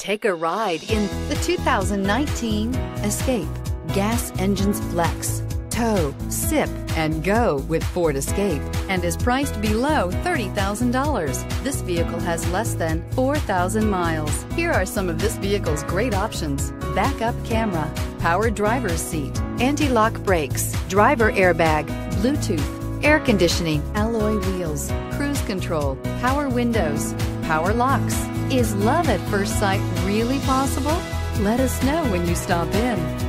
Take a ride in the 2019 Escape. Gas engines flex, tow, sip, and go with Ford Escape, and is priced below $30,000. This vehicle has less than 4,000 miles. Here are some of this vehicle's great options: backup camera, power driver's seat, anti-lock brakes, driver airbag, Bluetooth, air conditioning, alloy wheels, cruise control, power windows, power locks. Is love at first sight really possible? Let us know when you stop in.